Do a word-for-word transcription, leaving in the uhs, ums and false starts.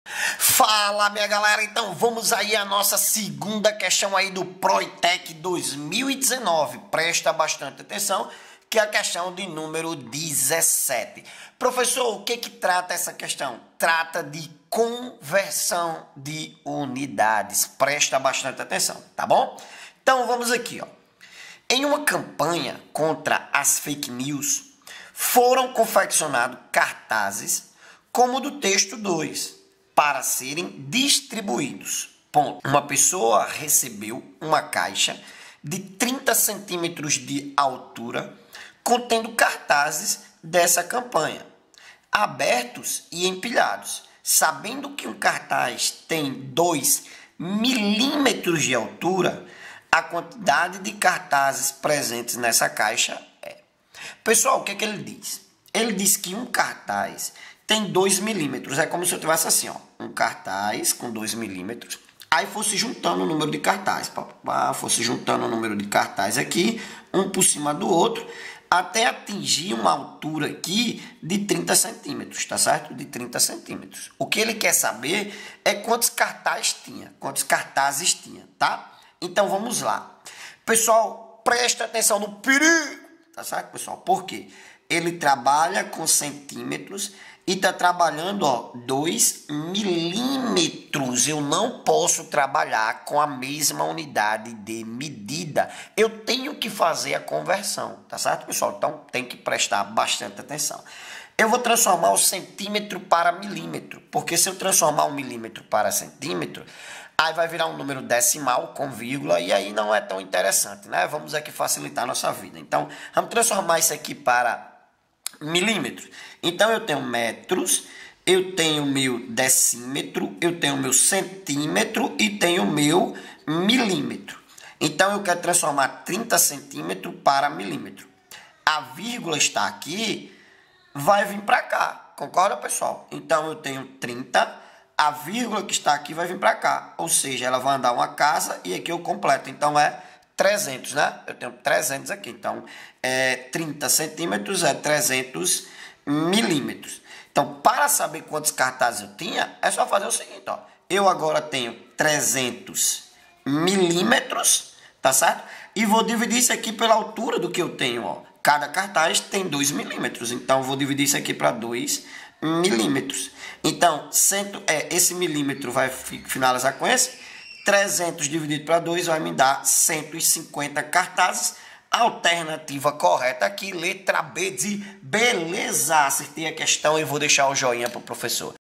Fala, minha galera, então vamos aí a nossa segunda questão aí do Proitec dois mil e dezenove. Presta bastante atenção, que é a questão de número dezessete. Professor, o que que trata essa questão? Trata de conversão de unidades. Presta bastante atenção, tá bom? Então vamos aqui, ó. Em uma campanha contra as fake news, foram confeccionados cartazes como o do texto dois, para serem distribuídos. Ponto. Uma pessoa recebeu uma caixa de trinta centímetros de altura contendo cartazes dessa campanha, abertos e empilhados. Sabendo que um cartaz tem dois milímetros de altura, a quantidade de cartazes presentes nessa caixa é... Pessoal, o que é que ele diz? Ele diz que um cartaz tem dois milímetros. É como se eu tivesse assim, ó, um cartaz com dois milímetros. Aí fosse juntando o número de cartazes. Fosse juntando o número de cartazes aqui, um por cima do outro, até atingir uma altura aqui de trinta centímetros, tá certo? De trinta centímetros. O que ele quer saber é quantos cartazes tinha, quantos cartazes tinha, tá? Então vamos lá. Pessoal, presta atenção no perigo, tá certo, pessoal? Por quê? Ele trabalha com centímetros e está trabalhando, ó, dois milímetros. Eu não posso trabalhar com a mesma unidade de medida. Eu tenho que fazer a conversão, tá certo, pessoal? Então tem que prestar bastante atenção. Eu vou transformar o centímetro para milímetro, porque se eu transformar um milímetro para centímetro, aí vai virar um número decimal com vírgula, e aí não é tão interessante, né? Vamos aqui facilitar a nossa vida. Então, vamos transformar isso aqui para milímetros. Então, eu tenho metros, eu tenho meu decímetro, eu tenho meu centímetro e tenho meu milímetro. Então, eu quero transformar trinta centímetros para milímetro. A vírgula está aqui, vai vir para cá. Concorda, pessoal? Então, eu tenho trinta, a vírgula que está aqui vai vir para cá. Ou seja, ela vai andar uma casa e aqui eu completo. Então, é trezentos, né? Eu tenho trezentos aqui. Então, é, trinta centímetros é trezentos milímetros. Então, para saber quantos cartazes eu tinha, é só fazer o seguinte, ó. Eu agora tenho trezentos milímetros, tá certo? E vou dividir isso aqui pela altura do que eu tenho, ó. Cada cartaz tem dois milímetros. Então, eu vou dividir isso aqui para dois milímetros. Então, cento, é, esse milímetro vai finalizar com esse. trezentos dividido para dois vai me dar cento e cinquenta cartazes. Alternativa correta aqui, letra B de beleza. Acertei a questão e vou deixar o joinha para o professor.